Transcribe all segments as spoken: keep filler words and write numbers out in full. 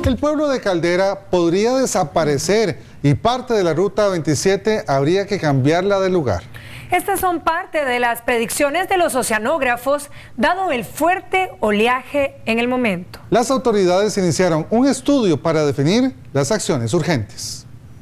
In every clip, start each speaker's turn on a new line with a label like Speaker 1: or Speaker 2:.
Speaker 1: El pueblo de Caldera podría desaparecer y parte de la ruta veintisiete habría que cambiarla de lugar.
Speaker 2: Estas son parte de las predicciones de los oceanógrafos, dado el fuerte oleaje en el momento.
Speaker 1: Las autoridades iniciaron un estudio para definir las acciones urgentes.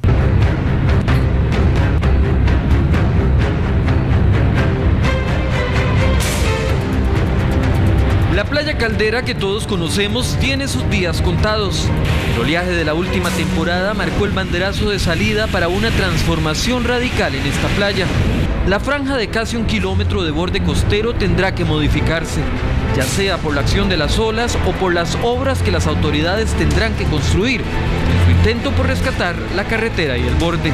Speaker 3: La playa Caldera que todos conocemos tiene sus días contados. El oleaje de la última temporada marcó el banderazo de salida para una transformación radical en esta playa. La franja de casi un kilómetro de borde costero tendrá que modificarse, ya sea por la acción de las olas o por las obras que las autoridades tendrán que construir en su intento por rescatar la carretera y el borde.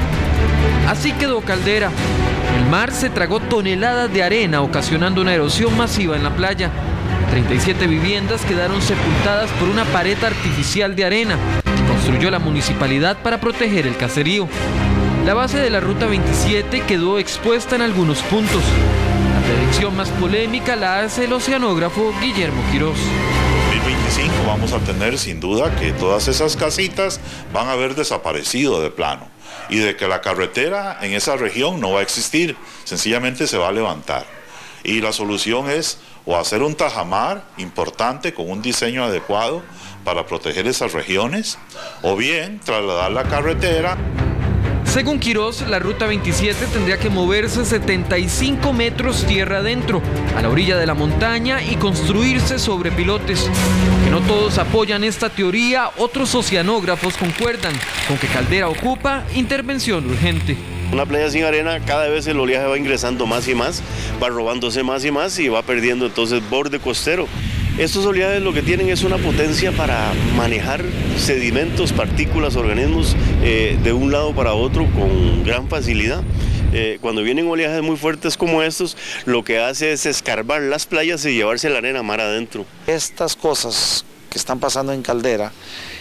Speaker 3: Así quedó Caldera. El mar se tragó toneladas de arena, ocasionando una erosión masiva en la playa. treinta y siete viviendas quedaron sepultadas por una pared artificial de arena que construyó la municipalidad para proteger el caserío. La base de la ruta veintisiete quedó expuesta en algunos puntos. La predicción más polémica la hace el oceanógrafo Guillermo Quirós.
Speaker 4: En dos mil veinticinco vamos a tener sin duda que todas esas casitas van a haber desaparecido de plano y de que la carretera en esa región no va a existir, sencillamente se va a levantar. Y la solución es o hacer un tajamar importante con un diseño adecuado para proteger esas regiones, o bien trasladar la carretera.
Speaker 3: Según Quirós, la ruta veintisiete tendría que moverse setenta y cinco metros tierra adentro, a la orilla de la montaña y construirse sobre pilotes. Aunque no todos apoyan esta teoría, otros oceanógrafos concuerdan con que Caldera ocupa intervención urgente.
Speaker 5: Una playa sin arena, cada vez el oleaje va ingresando más y más, va robándose más y más y va perdiendo entonces borde costero. Estos oleajes lo que tienen es una potencia para manejar sedimentos, partículas, organismos eh, de un lado para otro con gran facilidad. Eh, cuando vienen oleajes muy fuertes como estos, lo que hace es escarbar las playas y llevarse la arena mar adentro.
Speaker 6: Estas cosas que están pasando en Caldera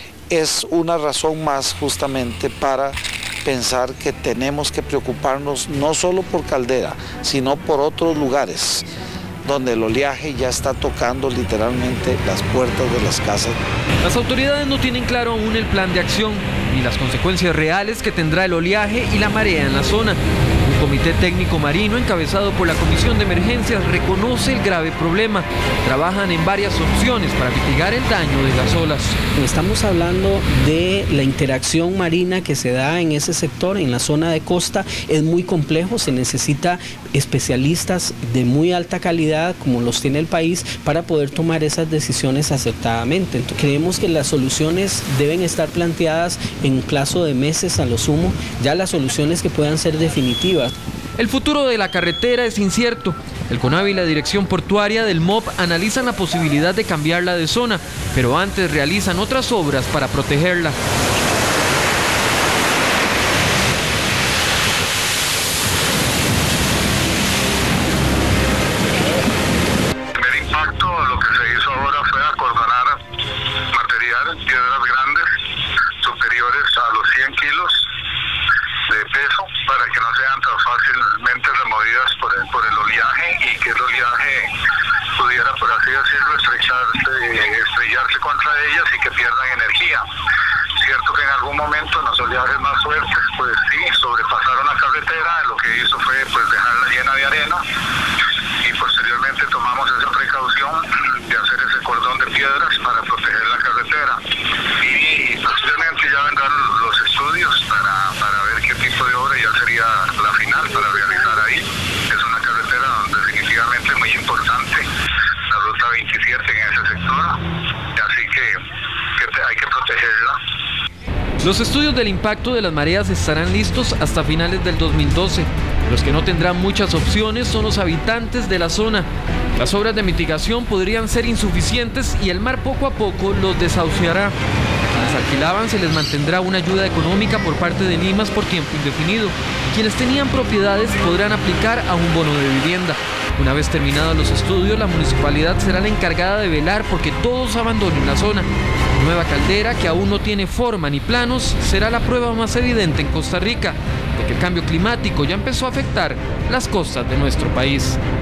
Speaker 6: es una razón más justamente para pensar que tenemos que preocuparnos no solo por Caldera, sino por otros lugares donde el oleaje ya está tocando literalmente las puertas de las casas.
Speaker 3: Las autoridades no tienen claro aún el plan de acción ni las consecuencias reales que tendrá el oleaje y la marea en la zona. Un comité técnico marino encabezado por la Comisión de Emergencias reconoce el grave problema. Trabajan en varias opciones para mitigar el daño de las olas.
Speaker 7: Estamos hablando de la interacción marina que se da en ese sector, en la zona de costa. Es muy complejo, se necesita especialistas de muy alta calidad, como los tiene el país, para poder tomar esas decisiones acertadamente. Entonces, creemos que las soluciones deben estar planteadas en un plazo de meses a lo sumo, ya las soluciones que puedan ser definitivas.
Speaker 3: El futuro de la carretera es incierto. El CONAVI y la Dirección Portuaria del M O P analizan la posibilidad de cambiarla de zona, pero antes realizan otras obras para protegerla.
Speaker 8: El impacto, lo que se hizo ahora fue acordonar material, piedras grandes, superiores a los cien kilos de peso, para que no sean tan fácilmente removidas por el, por el oleaje y que el oleaje pudiera, por así decirlo, estrecharse, estrellarse contra ellas y que pierdan energía. Cierto que en algún momento en los oleajes más fuertes, pues sí, sobrepasaron la carretera, lo que hizo fue pues dejarla llena de arena y posteriormente tomamos esa precaución de hacer ese cordón de piedras para proteger la carretera. Y posteriormente ya vendrán los estudios para, para ver qué tipo de obra ya sería la final para realizar ahí. Es una carretera definitivamente muy importante, la ruta veintisiete en ese sector, así que, que hay que protegerla.
Speaker 3: Los estudios del impacto de las mareas estarán listos hasta finales del dos mil doce. Los que no tendrán muchas opciones son los habitantes de la zona. Las obras de mitigación podrían ser insuficientes y el mar poco a poco los desahuciará. A quienes alquilaban se les mantendrá una ayuda económica por parte de Limas por tiempo indefinido. Quienes tenían propiedades podrán aplicar a un bono de vivienda. Una vez terminados los estudios, la municipalidad será la encargada de velar porque todos abandonen la zona. Nueva Caldera, que aún no tiene forma ni planos, será la prueba más evidente en Costa Rica de que el cambio climático ya empezó a afectar las costas de nuestro país.